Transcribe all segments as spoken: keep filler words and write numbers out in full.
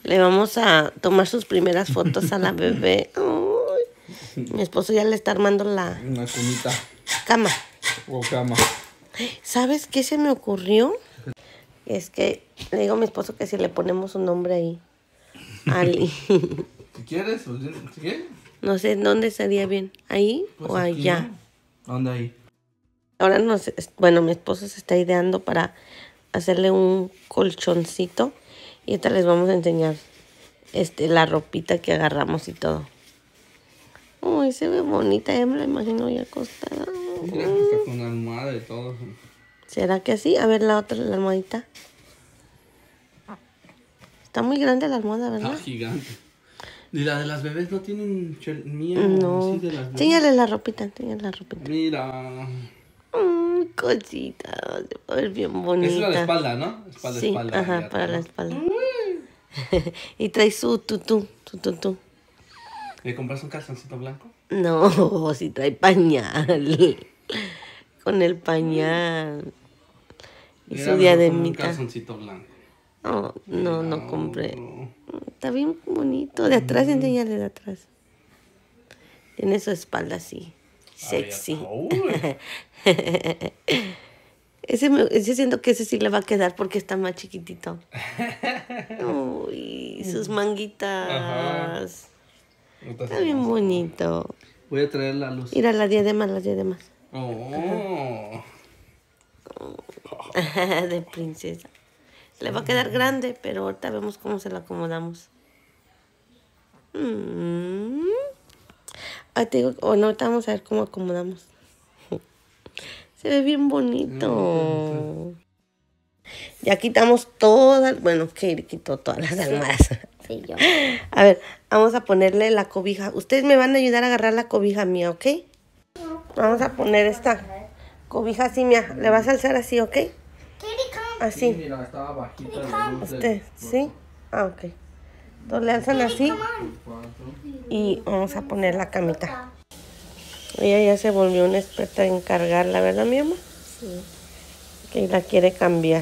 Le vamos a tomar sus primeras fotos a la bebé. Ay, mi esposo ya le está armando la... Una cunita. Cama. O cama. ¿Sabes qué se me ocurrió? Es que le digo a mi esposo que si le ponemos un nombre ahí. Ali. Si quieres, si quieres. No sé dónde sería bien. ¿Ahí Pues o aquí, allá? ¿no? ¿Dónde ahí? Ahora no sé. Bueno, mi esposo se está ideando para hacerle un colchoncito. Y ahorita les vamos a enseñar este, la ropita que agarramos y todo. Uy, se ve bonita. Ya me la imagino ya acostada. Mira, está con almohada y todo. ¿Será que así? A ver la otra, la almohadita. Está muy grande la almohada, ¿verdad? Ah, gigante. ¿Y la de las bebés no tienen mía? No. Así de las bebés? Enséñale la ropita, enséñale la ropita. Mira. Mmm, cosita. Se va a ver bien bonita. Esa es la de espalda, ¿no? Espalda, Sí, espalda. ajá, ya, para ¿no? la espalda. Y trae su tutú, su tutú. ¿Le compras un calzoncito blanco? No, si trae pañal. Con el pañal. Y Mira, su mejor diademita. Un calzoncito blanco. Oh, no, no Mira, compré. otro. Está bien bonito. De atrás, enséñale de atrás. Tiene su espalda así. Sexy. Ay, Ese, me, ese siento que ese sí le va a quedar porque está más chiquitito. Uy, sus manguitas. Ajá. Está bien bonito. Voy a traer la luz. Mira las diademas, las diademas. Oh. De princesa. Le va a quedar grande, pero ahorita vemos cómo se la acomodamos. Mm. Ah, te digo, bueno, ahorita vamos a ver cómo acomodamos. Se ve bien bonito. Ya quitamos todas, bueno, Katie quitó todas las almohadas. Sí, yo. A ver, vamos a ponerle la cobija. Ustedes me van a ayudar a agarrar la cobija mía, ¿ok? Vamos a poner esta cobija así, mía. Le vas a alzar así, ¿ok? Así. Mira, estaba bajita la luz. Este, ¿sí? Ah, ok. Entonces le alzan así y vamos a poner la camita. Ella ya se volvió una experta en cargarla, ¿verdad, mi amor? Sí. Que la quiere cambiar.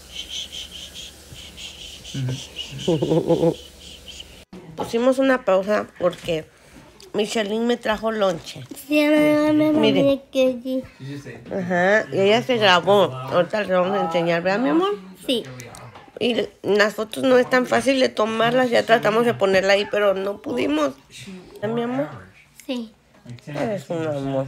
Pusimos una pausa porque Michelin me trajo lonche. Sí, me me Mire. me que sí. Ajá, y ella se grabó. Ahorita le vamos a enseñar, ¿verdad, mi amor? Sí. Y las fotos no es tan fácil de tomarlas, ya tratamos de ponerla ahí, pero no pudimos. ¿verdad, mi amor? Sí. Eres un amor.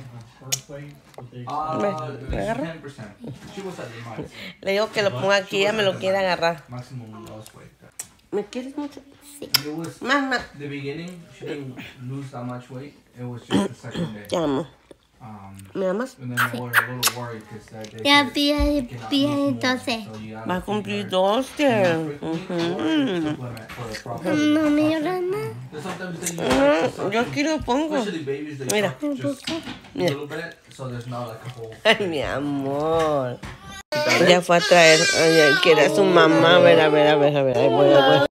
Ah, ¿Me agarra? ten percent. She was at the max. Le digo que lo ponga aquí, ella me lo quiere agarrar. Maximum loss weight. ¿Me quieres mucho? It was Más, más. the beginning. She didn't lose that much weight. It was just the second day. Te amo. Um, ¿Me amas? and then we were a little worried because that day. Ya said pide, you cannot pide lose more, entonces. so you gotta Va a feed cumplir her doce. more frequently or Ujú. supplement for the proper- No me lloras nada. There's sometimes that you No, have to yo aquí lo pongo. especially babies, they Mira. suck just a little bit, so there's not like a whole. Ay, mi amor. Ya fue a traer. Ay, ay, quiere a su mamá. A ver, a ver, a ver, a ver. Ahí voy, ahí voy.